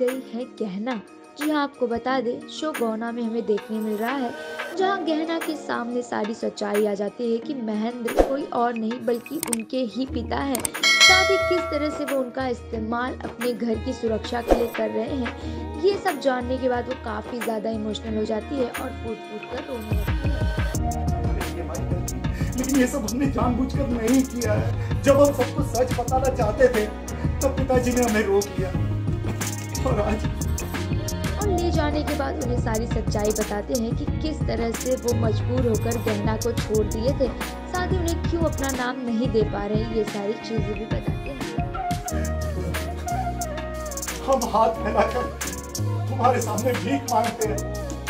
गई है गहना। जी हाँ, आपको बता दें, शो गौना में हमें देखने मिल रहा है जहाँ गहना के सामने सारी सच्चाई आ जाती है कि महेंद्र कोई और नहीं बल्कि उनके ही पिता हैं। साथ ही किस तरह से वो उनका इस्तेमाल अपने घर की सुरक्षा के लिए कर रहे हैं, ये सब जानने के बाद वो काफ़ी ज़्यादा इमोशनल हो जाती है और फूट-फूट कर रोने लगती है। लेकिन ये सब हमने जानबूझकर नहीं किया है। जब हम सबको सच बताना चाहते थे तब पिताजी ने हमें रोक लिया और आज ले जाने के बाद उन्हें सारी सच्चाई बताते हैं कि किस तरह से वो मजबूर होकर गहना को छोड़ दिए थे। साथ ही उन्हें क्यों अपना नाम नहीं दे पा रहे, ये सारी चीजें भी बताते हैं। हम हाथ फैलाकर तुम्हारे सामने भीख मांगते हैं।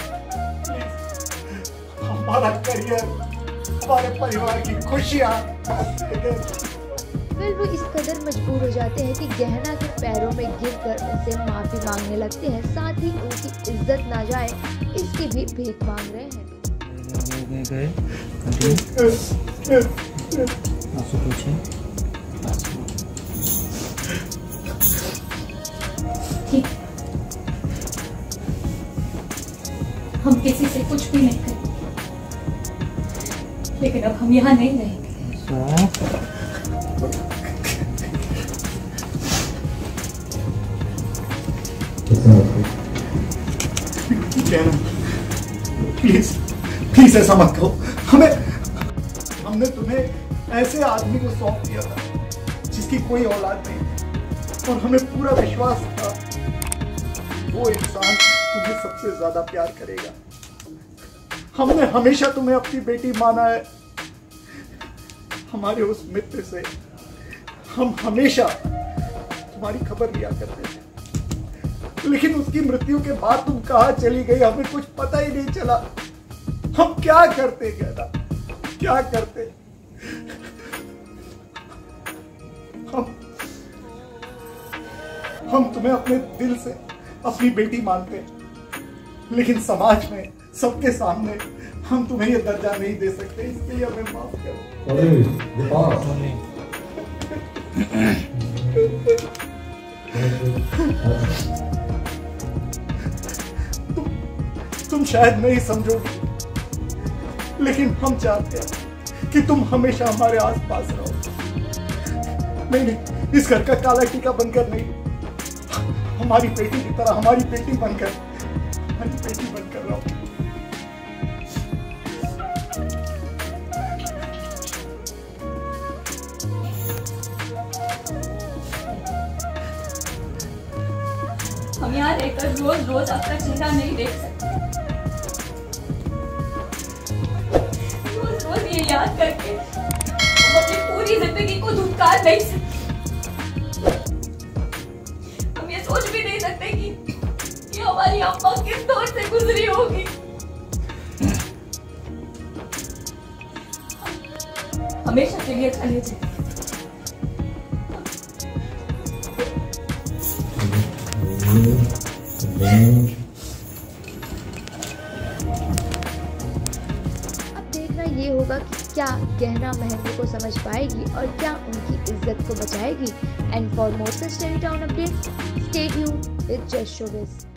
हमारा करियर, हमारे परिवार की खुशियाँ। फिर वो इस कदर मजबूर हो जाते हैं कि गहना के पैरों में गिरकर उनसे माफी मांगने लगते हैं। साथ ही उनकी इज्जत ना जाए इसकी भी भीख मांग रहे हैं। हम किसी से कुछ भी नहीं करेंगे, लेकिन अब हम यहाँ नहीं रहेंगे। प्लीज प्लीज ऐसा मत करो। हमने तुम्हें ऐसे आदमी को सौंप दिया था जिसकी कोई औलाद नहीं थी और हमें पूरा विश्वास था वो इंसान तुम्हें सबसे ज्यादा प्यार करेगा। हमने हमेशा तुम्हें अपनी बेटी माना है। हमारे उस मित्र से हम हमेशा तुम्हारी खबर लिया करते थे, लेकिन उसकी मृत्यु के बाद तुम कहाँ चली गई हमें कुछ पता ही नहीं चला। हम क्या करते कहना, क्या करते। हम तुम्हें अपने दिल से अपनी बेटी मानते हैं, लेकिन समाज में सबके सामने हम तुम्हें ये दर्जा नहीं दे सकते। इसके लिए हमें माफ करो। तुम शायद नहीं समझोगे, लेकिन हम चाहते हैं कि तुम हमेशा हमारे आसपास रहो। नहीं, इस घर का काला टीका बनकर नहीं, हमारी बेटी की तरह, हमारी बेटी बनकर रहो। हम यहाँ रहकर रोज रोज आपका चेहरा नहीं देख सकते। रोज रोज ये याद करके हम अपनी पूरी जिंदगी को धुतकार नहीं सकते। हम ये सोच भी नहीं सकते कि हमारी अम्मा किस दौर से गुजरी होगी। हमेशा के लिए चले जाए। अब देखना ये होगा कि क्या गहना महेंद्र को समझ पाएगी और क्या उनकी इज्जत को बचाएगी। And for more story town update, stay tuned with just showbiz.